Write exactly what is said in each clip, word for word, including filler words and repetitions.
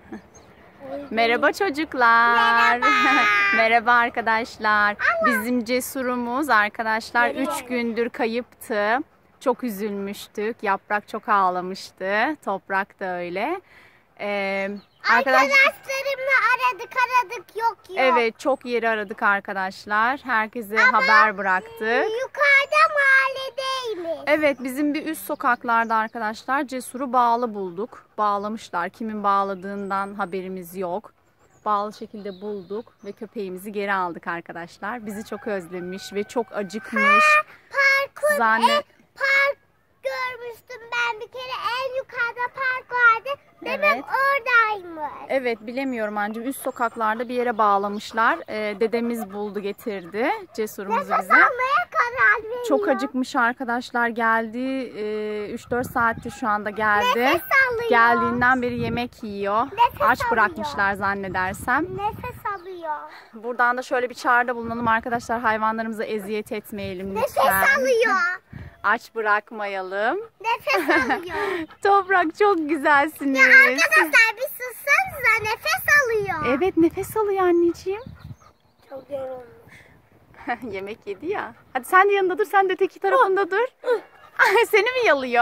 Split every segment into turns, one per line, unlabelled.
Merhaba çocuklar.
Merhaba.
Merhaba arkadaşlar. Bizim Cesur'umuz arkadaşlar üç gündür kayıptı. Çok üzülmüştük. Yaprak çok ağlamıştı. Toprak da öyle. Ee, arkadaş...
Arkadaşlarımla aradık aradık yok yok.
Evet, çok yeri aradık arkadaşlar. Herkese
Ama
haber bıraktık.
Yukarıda mahalledeymiş.
Evet, bizim bir üst sokaklarda arkadaşlar Cesur'u bağlı bulduk. Bağlamışlar. Kimin bağladığından haberimiz yok. Bağlı şekilde bulduk ve köpeğimizi geri aldık arkadaşlar. Bizi çok özlemiş ve çok acıkmış.
Parkur,
Zannet...
e, park görmüştüm ben bir kere. En yukarıda park vardı. Demek
Evet.
oradaymış.
Evet, bilemiyorum anneciğim. Üst sokaklarda bir yere bağlamışlar. Ee, dedemiz buldu getirdi Cesur'umuzu
Nefes
bize.
almaya karar veriyor.
Çok acıkmış arkadaşlar, geldi. Ee, üç dört saattir şu anda geldi.
Nefes alıyor.
Geldiğinden beri yemek yiyor.
Nefes
Aç
alıyor.
bırakmışlar zannedersem.
Nefes alıyor.
Buradan da şöyle bir çağrıda bulunalım arkadaşlar. Hayvanlarımıza eziyet etmeyelim
Nefes
lütfen.
alıyor.
Aç bırakmayalım.
Nefes alıyor.
Toprak, çok güzelsiniz.
Ya arkadaşlar bir sussanıza, nefes alıyor.
Evet, nefes alıyor anneciğim.
Çok yorulmuş.
Yemek yedi ya. Hadi sen de yanında dur. Sen de öteki tarafında dur. Seni mi yalıyor?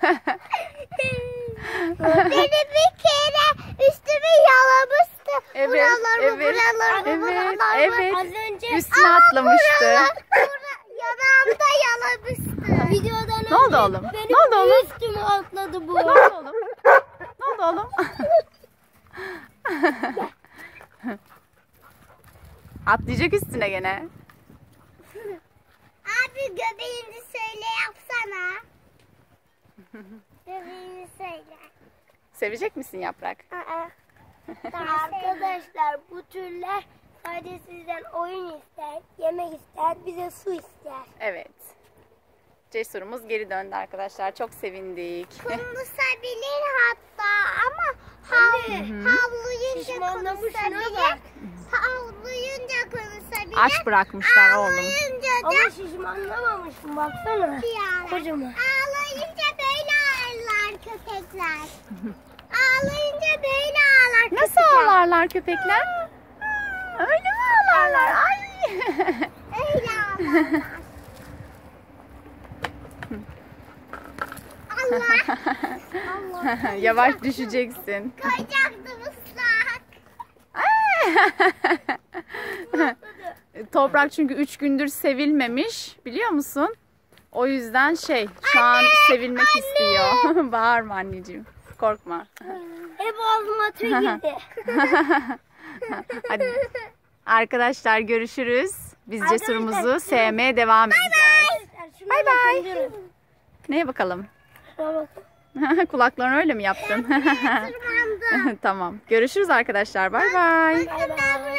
Beni bir kere üstümü yalamıştı.
Evet,
buralarımı,
evet,
buralarımı,
evet,
buralarımı.
evet.
Az önce
Üstüne atlamıştı.
yanağımda yalamıştı. Videodan
Ne oldu oğlum?
benim
Ne oldu oğlum?
üstüme atladı bu.
Ne oldu oğlum? Ne oldu oğlum? Atlayacak üstüne gene.
Abi göbeğini söyle yapsana. Göbeğini söyle.
Sevecek misin Yaprak?
Arkadaşlar bu türler sadece sizden oyun ister, yemek ister, bize su ister.
Evet. Cesur'umuz geri döndü arkadaşlar. Çok sevindik.
Konuşabilir hatta ama hav, havluyunca konuşabilir. Havluyunca konuşabilir.
Aç bırakmışlar oğlum.
Ağlayınca da... Ama şişmanlamamışım baksana. Kocaman. Ağlayınca böyle ağlarlar köpekler. Ağlayınca böyle ağlar köpekler.
Nasıl ağlarlar köpekler? Öyle mi ağlarlar? Ay.
Öyle ağlarlar. Allah. Allah.
Yavaş düşeceksin.
Koyacaktım ıslak.
Toprak çünkü üç gündür sevilmemiş, biliyor musun? O yüzden şey, şu an sevilmek istiyor. Bağırma anneciğim. Korkma.
Hep ağzıma tüy girdi.
Hadi. Arkadaşlar görüşürüz. Biz Cesur'umuzu sevmeye devam edeceğiz. Bay bay. Neye bakalım? Kulaklarını öyle mi yaptın? Tamam. Görüşürüz arkadaşlar. Bay bay.
Bakın ben buraya